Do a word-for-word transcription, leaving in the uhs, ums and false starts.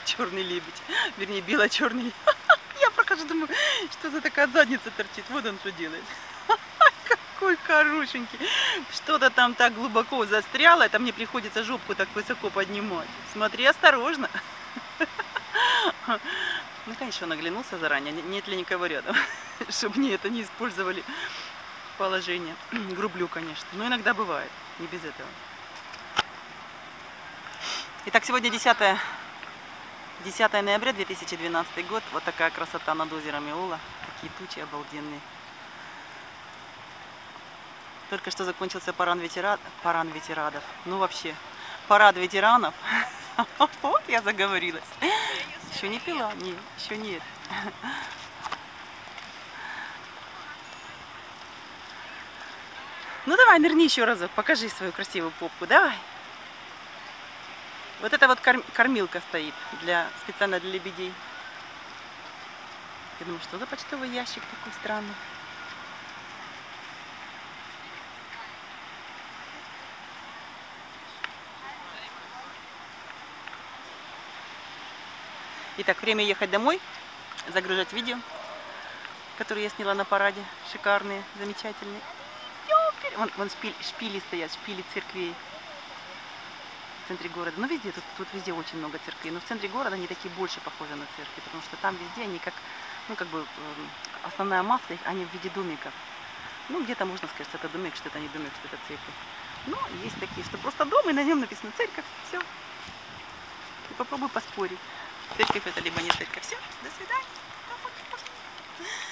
черный лебедь, вернее, бело-черный лебедь. Я прохожу, думаю, что за такая задница торчит. Вот он что делает. Какой хорошенький. Что-то там так глубоко застряло, это мне приходится жопку так высоко поднимать. Смотри, осторожно. Ну, конечно, он оглянулся заранее, нет ли никого рядом, чтобы мне это не использовали положение. Грублю, конечно, но иногда бывает, не без этого. Итак, сегодня десятое ноября две тысячи двенадцатый год. Вот такая красота над озером Иола. Такие тучи обалденные. Только что закончился парад ветеран... парад ветеранов. Ну вообще, парад ветеранов. Вот я заговорилась. Еще не пила? Не, еще нет. Ну давай, нырни еще разок, покажи свою красивую попку, давай. Вот это вот корм... кормилка стоит для специально для лебедей. Я думаю, что за почтовый ящик такой странный. Итак, время ехать домой, загружать видео, которые я сняла на параде. Шикарные, замечательные. Вон, вон шпили, шпили стоят, шпили церквей в центре города. Ну, везде, тут, тут везде очень много церквей. Но в центре города они такие больше похожи на церкви, потому что там везде они как, ну, как бы, основная масса их, они в виде домиков. Ну, где-то можно сказать, что это домик, что это не домик, что это церковь. Но есть такие, что просто дом, и на нем написано церковь, все. И попробуй поспорить. Церковь это либо не церковь. Все, до свидания.